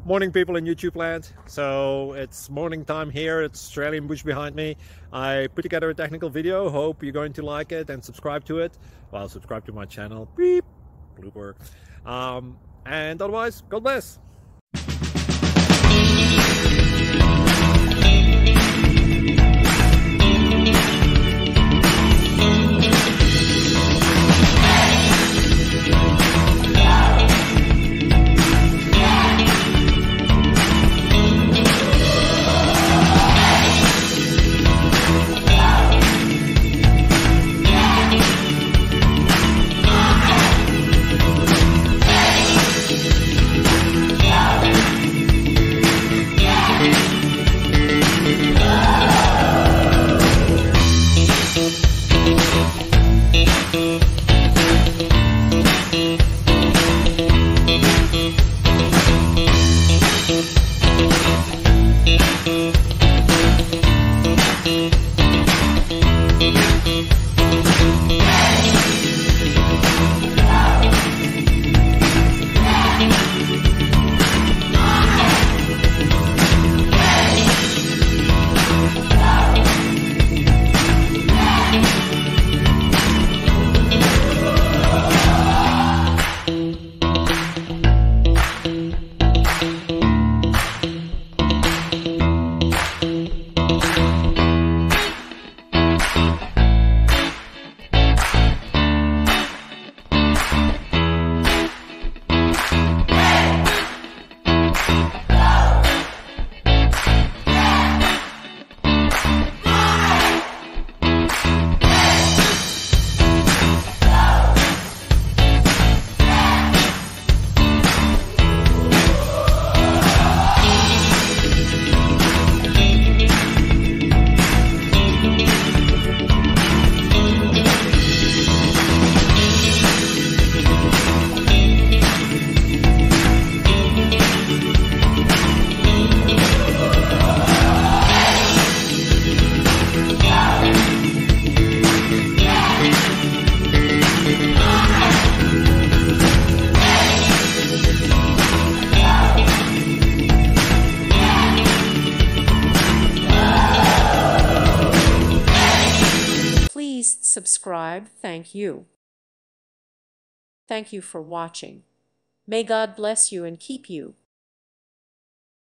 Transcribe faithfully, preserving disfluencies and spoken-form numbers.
Morning, people in YouTube land. So it's morning time here. It's Australian bush behind me. I put together a technical video. Hope you're going to like it and subscribe to it. Well, subscribe to my channel. Beep. Blooper. Um, and otherwise, God bless. Please subscribe. Thank you. Thank you for watching. May God bless you and keep you.